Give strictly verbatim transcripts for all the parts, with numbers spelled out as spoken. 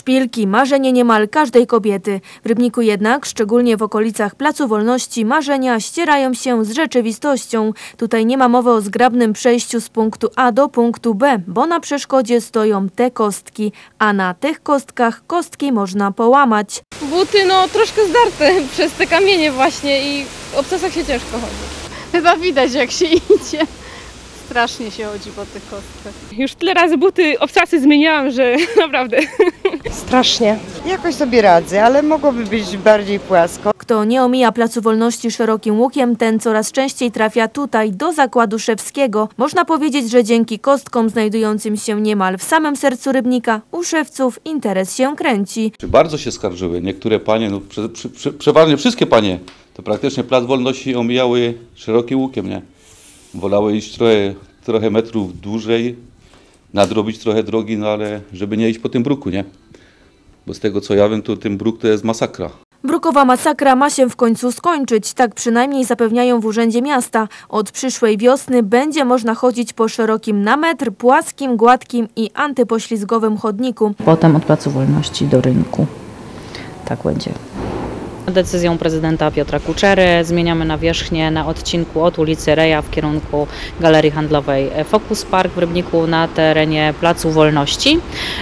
Szpilki, marzenie niemal każdej kobiety. W Rybniku jednak, szczególnie w okolicach Placu Wolności, marzenia ścierają się z rzeczywistością. Tutaj nie ma mowy o zgrabnym przejściu z punktu A do punktu B, bo na przeszkodzie stoją te kostki, a na tych kostkach kostki można połamać. Buty no troszkę zdarte przez te kamienie właśnie i w obcasach się ciężko chodzi. Chyba widać, jak się idzie. Strasznie się chodzi po tych kostkach. Już tyle razy buty, obcasy zmieniałam, że naprawdę. Strasznie. Jakoś sobie radzę, ale mogłoby być bardziej płasko. Kto nie omija Placu Wolności szerokim łukiem, ten coraz częściej trafia tutaj, do Zakładu Szewskiego. Można powiedzieć, że dzięki kostkom znajdującym się niemal w samym sercu Rybnika, u szewców interes się kręci. Bardzo się skarżyły. Niektóre panie, no prze, prze, prze, przeważnie wszystkie panie, to praktycznie Plac Wolności omijały szerokim łukiem, nie? Wolały iść trochę, trochę metrów dłużej, nadrobić trochę drogi, no ale żeby nie iść po tym bruku, nie? Bo z tego co ja wiem, to ten bruk to jest masakra. Brukowa masakra ma się w końcu skończyć, tak przynajmniej zapewniają w Urzędzie Miasta. Od przyszłej wiosny będzie można chodzić po szerokim na metr, płaskim, gładkim i antypoślizgowym chodniku. Potem od Placu Wolności do rynku. Tak będzie. Decyzją prezydenta Piotra Kuczery zmieniamy nawierzchnię na odcinku od ulicy Reja w kierunku Galerii Handlowej Focus Park w Rybniku na terenie Placu Wolności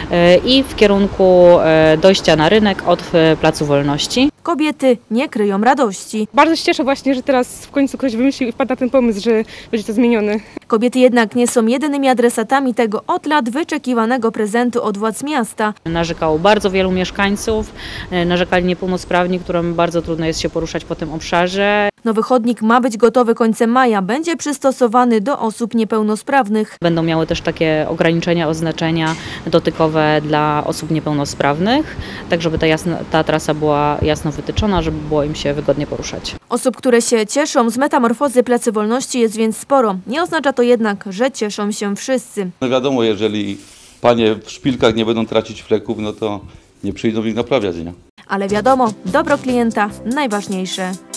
i w kierunku dojścia na rynek od Placu Wolności. Kobiety nie kryją radości. Bardzo się cieszę właśnie, że teraz w końcu ktoś wymyślił i wpadł na ten pomysł, że będzie to zmienione. Kobiety jednak nie są jedynymi adresatami tego od lat wyczekiwanego prezentu od władz miasta. Narzekało bardzo wielu mieszkańców, narzekali niepełnosprawni, którym bardzo trudno jest się poruszać po tym obszarze. Nowy chodnik ma być gotowy końcem maja, będzie przystosowany do osób niepełnosprawnych. Będą miały też takie ograniczenia, oznaczenia dotykowe dla osób niepełnosprawnych, tak żeby ta, jasna, ta trasa była jasno wytyczona, żeby było im się wygodnie poruszać. Osób, które się cieszą z metamorfozy Placy Wolności jest więc sporo. Nie oznacza to jednak, że cieszą się wszyscy. No wiadomo, jeżeli panie w szpilkach nie będą tracić fleków, no to nie przyjdą ich naprawiać, nie? Ale wiadomo, dobro klienta najważniejsze.